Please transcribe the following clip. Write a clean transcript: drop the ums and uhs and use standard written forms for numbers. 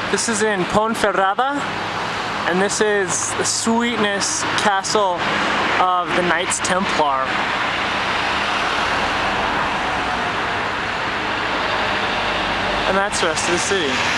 This is in Ponferrada, and this is the sweetness castle of the Knights Templar. And that's the rest of the city.